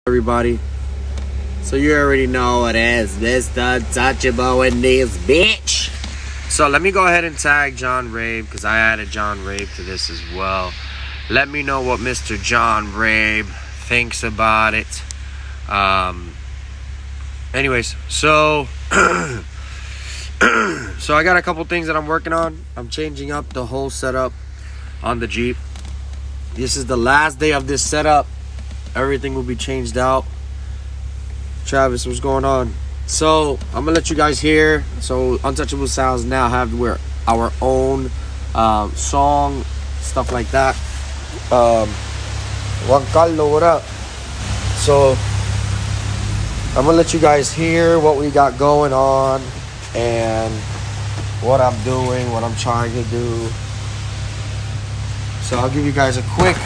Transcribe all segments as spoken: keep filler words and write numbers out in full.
Everybody, so you already know what it is. Mister Untouchable in this bitch. So let me go ahead and tag John Rabe, because I added John Rabe to this as well. Let me know what Mister John Rabe thinks about it. Um anyways, so so I got a couple things that I'm working on. I'm changing up the whole setup on the Jeep. This is the last day of this setup. Everything will be changed out. Travis, what's going on? So I'm gonna let you guys hear. So Untouchable Sounds now have we're our own um, song, stuff like that. Um, Juan Carlo, what up? So I'm gonna let you guys hear what we got going on and what I'm doing, what I'm trying to do. So I'll give you guys a quick.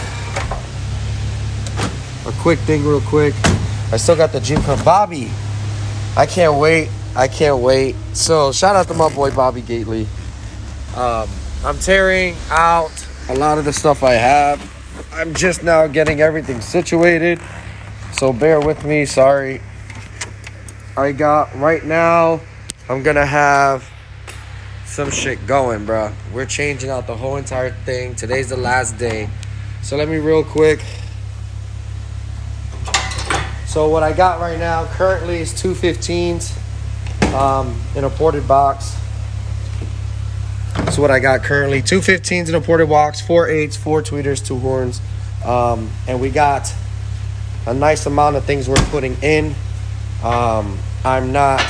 A quick thing real quick. I still got the Jeep from Bobby. I can't wait. I can't wait. So shout out to my boy Bobby Gately. Um, I'm tearing out a lot of the stuff I have. I'm just now getting everything situated. So bear with me. Sorry. I got right now, I'm gonna have some shit going, bro. We're changing out the whole entire thing. Today's the last day. So let me real quick. So what I got right now currently is two fifteens um, in a ported box. That's what I got currently. Two fifteens in a ported box, four eights, four tweeters, two horns. Um, and we got a nice amount of things we're putting in. Um, I'm not.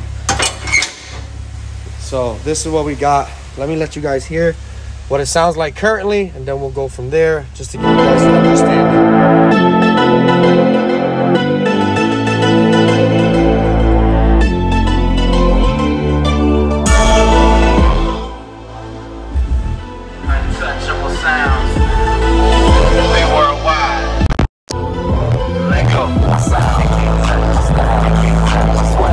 So this is what we got. Let me let you guys hear what it sounds like currently, and then we'll go from there just to give you guys an understanding. Untouchable sounds. We worldwide. Let go. My sound. They can't touch my style. They can't touch my swag.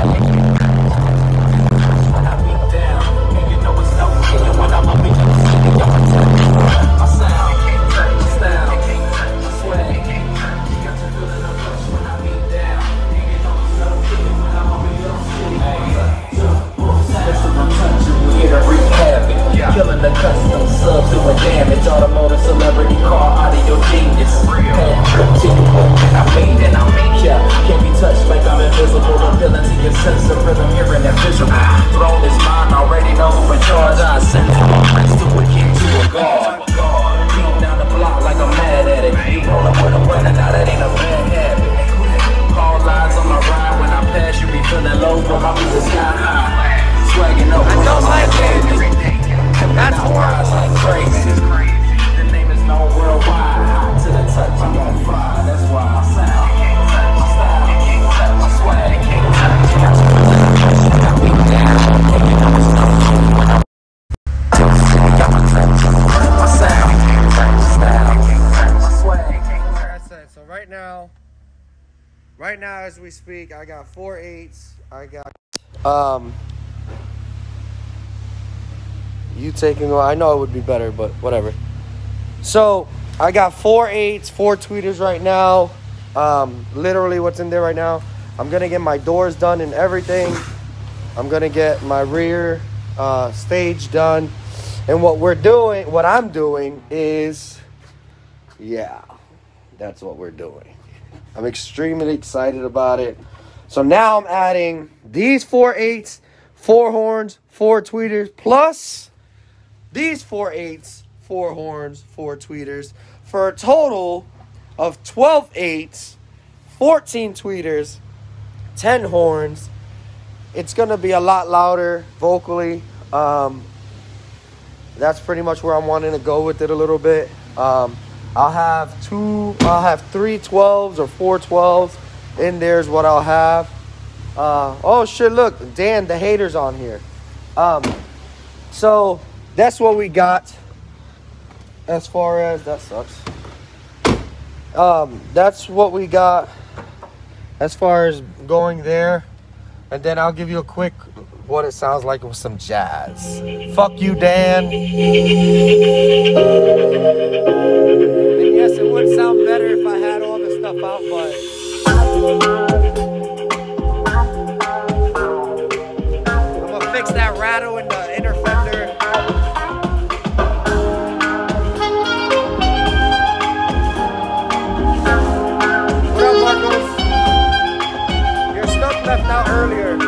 When I beat down, and you know it's no killing when I'm up in the city. Y'all can touch my sound. They can't touch my style. They can't touch my swag. They can't touch. You got to feel the rush when I beat down. And you know it's no killing when I'm up in the city. This is Untouchable, here to wreak havoc. Killing the custom subs, doing damage. Automotive celebrity car, audio genius. Head trip to you, and I made it, I made it. Yeah, can't be touched like I'm invisible. Appealing to your sense of rhythm, hearing that visual. Throne is mine, already know who in charge. I send from a prince to a king to a god. Beating down the block like I'm mad at it. You rollin' with a running, now that ain't a bad habit. Call lines on my ride when I pass, you be feeling low, but my music sky high. Swagging up, I don't like it. That's horrible. Like crazy. The name is known worldwide. Hot to the touch, I'm on fire. That's why I sound. You can't touch my style. You can't touch my swag. You can't touch. You got to got me down. And you know it's no kidding when I'm. You got my touch. My sound. You can't touch my style. You can't touch my swag. That's it. So right now, right now as we speak, I got four eights. I got um. You taking, I know it would be better, but whatever. So I got four eights, four tweeters right now. Um, literally what's in there right now. I'm gonna get my doors done and everything. I'm gonna get my rear uh, stage done. And what we're doing, what I'm doing is, yeah, that's what we're doing. I'm extremely excited about it. So now I'm adding these four eights, four horns, four tweeters, plus these four eights, four horns, four tweeters, for a total of twelve eights, fourteen tweeters, ten horns. It's going to be a lot louder vocally. Um, that's pretty much where I'm wanting to go with it a little bit. Um, I'll have two, I'll have three twelves or four twelves in there is what I'll have. Uh, oh, shit, look, Dan, the hater's on here. Um, so that's what we got as far as, that sucks. Um, that's what we got as far as going there. And then I'll give you a quick what it sounds like with some jazz. Fuck you, Dan. And yes, it would sound better if I had all the stuff out, but I'm gonna fix that rattle in the inner fender. What up, Marcos? Your stuff left out earlier.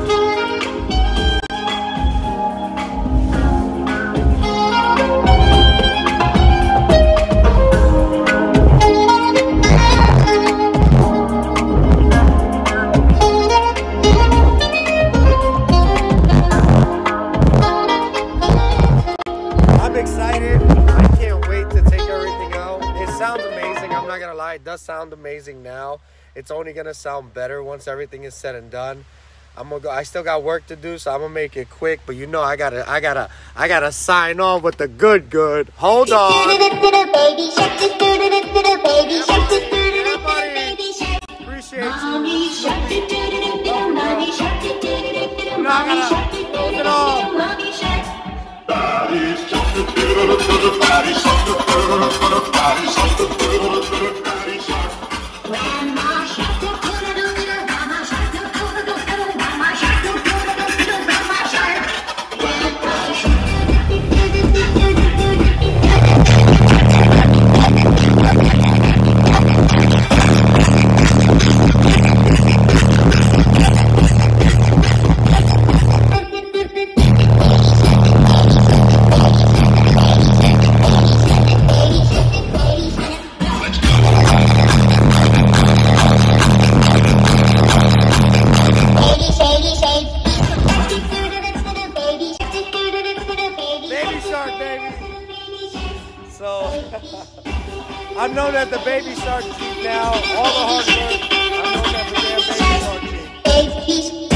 It does sound amazing now. It's only gonna sound better once everything is said and done. I'm gonna go. I still got work to do, so I'm gonna make it quick. But you know, I gotta, I gotta, I gotta sign off with the good, good. Hold on. Appreciate you. You know, I gotta close it off. I'm known as the Baby Shark Jeep now. All the hard work, I'm known as the damn Baby Shark Jeep.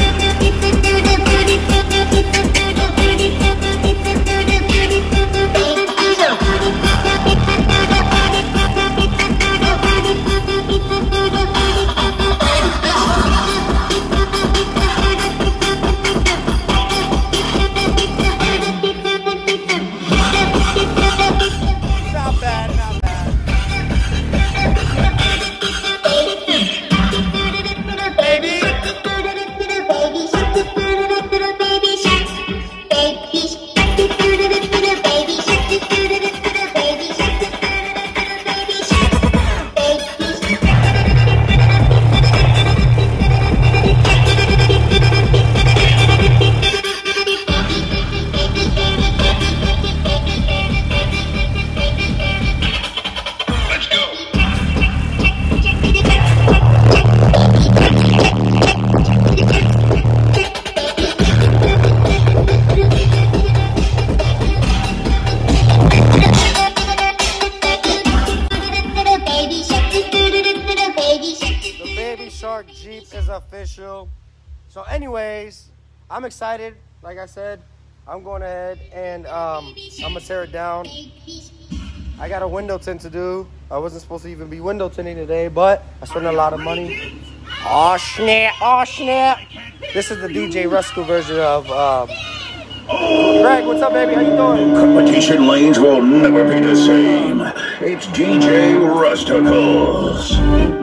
Not bad, not bad. Jeep is official. So anyways, I'm excited. Like I said, I'm going ahead and um, I'm gonna tear it down. I got a window tint to do. I wasn't supposed to even be window tinting today, but I spent a lot of money. Oh snap, oh snap. This is the D J Rusko version of um, Greg, what's up, baby? How you doing? Competition lanes will never be the same. It's D J Rusticles.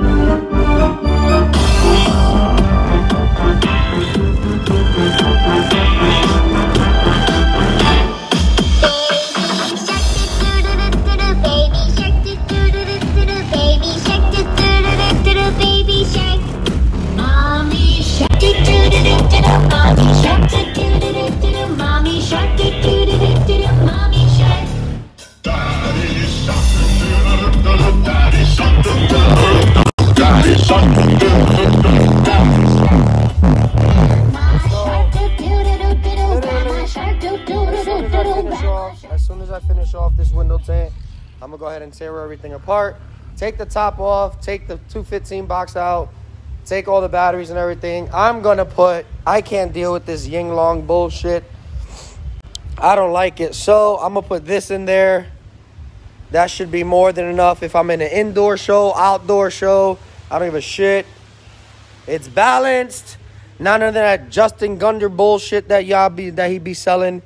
As soon as I finish off this window tint, I'm gonna go ahead and tear everything apart. Take the top off, take the two fifteen box out, take all the batteries and everything. I'm gonna put, I can't deal with this Ying Long bullshit. I don't like it. So I'm gonna put this in there. That should be more than enough if I'm in an indoor show, outdoor show. I don't give a shit. It's balanced. None of that Justin Gunder bullshit that y'all be that he be selling.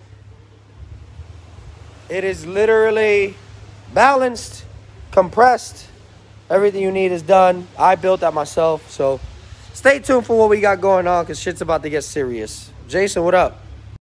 It is literally balanced, compressed, Everything you need is done. I built that myself. So stay tuned for what we got going on because shit's about to get serious. Jason, what up?